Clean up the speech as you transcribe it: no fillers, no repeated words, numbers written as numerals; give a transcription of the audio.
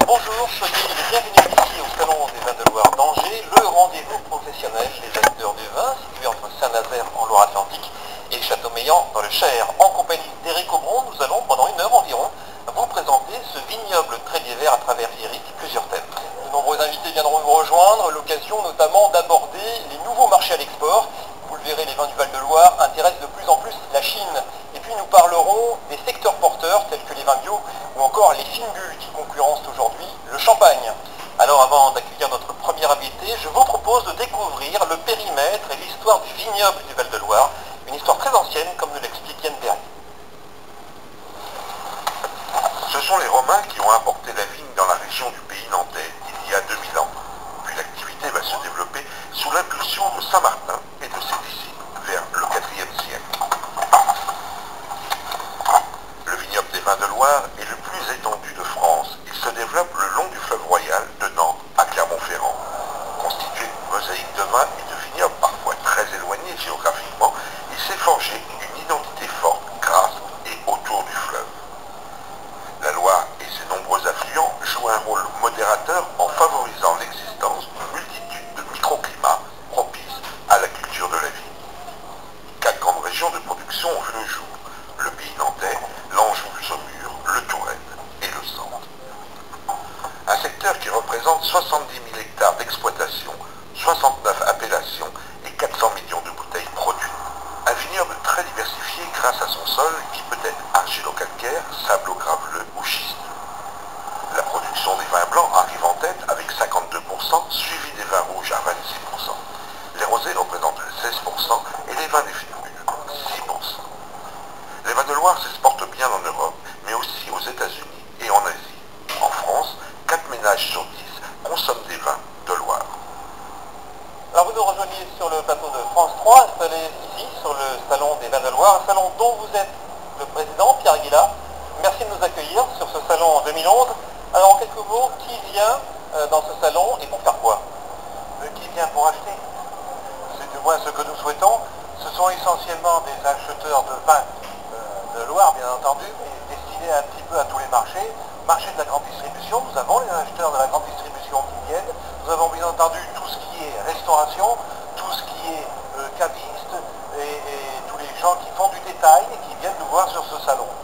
Bonjour, soyez les bienvenus ici au Salon des Vins de Loire d'Angers, le rendez-vous professionnel des acteurs du vin situé entre Saint-Nazaire en Loire-Atlantique et Châteaumeillan dans le Cher. En compagnie d'Éric Aubron, nous allons pendant une heure environ vous présenter ce vignoble trélier vert à travers Éric, plusieurs thèmes. De nombreux invités viendront vous rejoindre, l'occasion notamment d'aborder les nouveaux marchés à l'export. Vous le verrez, les vins du Val-de-Loire intéressent de plus en plus la Chine. Et puis nous parlerons des secteurs porteurs tels que les vins bio ou encore les fines bulles qui concurrencent aujourd'hui le champagne. Alors avant d'accueillir notre premier invité, je vous propose de découvrir le périmètre et l'histoire du vignoble du Val-de-Loire, une histoire très ancienne comme nous l'explique Yann Perry. Ce sont les Romains qui ont apporté la vigne dans la région du pays nantais il y a 2000 ans. Puis l'activité va se développer sous l'impulsion de Saint Martin et de ses disciples vers le IVe siècle. Le vignoble des vins de Loire est le plus étendu de France. Il se développe le long du fleuve Royal de Nantes à Clermont-Ferrand. Constitué d'une mosaïque de vins et de vignobles parfois très éloignés géographiquement, il s'est forgé une identité forte grâce et autour du fleuve. La Loire et ses nombreux affluents jouent un rôle modérateur en favorisant l'existence d'une multitude de microclimats propices à la culture de la vigne. 4 grandes régions de production ont vu le jour: le pays nantais, l'Anjou-Saumur, le Touraine et le Centre. Un secteur qui représente 70 000 hectares d'exploitation, 69 appellations et 400 millions de bouteilles produites. Un vignoble très diversifié grâce à son sol qui peut être argilo-calcaire, sablo-graveleux ou schiste. La production des vins blancs arrive en tête avec 52%, suivi des vins rouges à 26%. Les rosés représentent 16% et les vins des fines bulles 6%. Les vins de Loire s'exportent bien en Europe, mais aussi aux États-Unis et en Asie. En France, 4 ménages sur 10 consomment des vins de Loire. Alors vous nous rejoignez sur le plateau de France 3, installé ici sur le Salon des Vins de Loire, un salon dont vous êtes le président, Pierre Aguilar. Merci de nous accueillir sur ce salon en 2011. Alors en quelques mots, qui vient dans ce salon et pour faire quoi? Qui vient pour acheter? C'est du moins ce que nous souhaitons. Ce sont essentiellement des acheteurs de vins de Loire, bien entendu, mais destinés un petit peu à tous les marchés. Marché de la grande distribution, nous avons les acheteurs de la grande distribution qui viennent. Nous avons bien entendu tout ce qui est restauration, tout ce qui est caviste et tous les gens qui font du détail et qui viennent nous voir sur ce salon.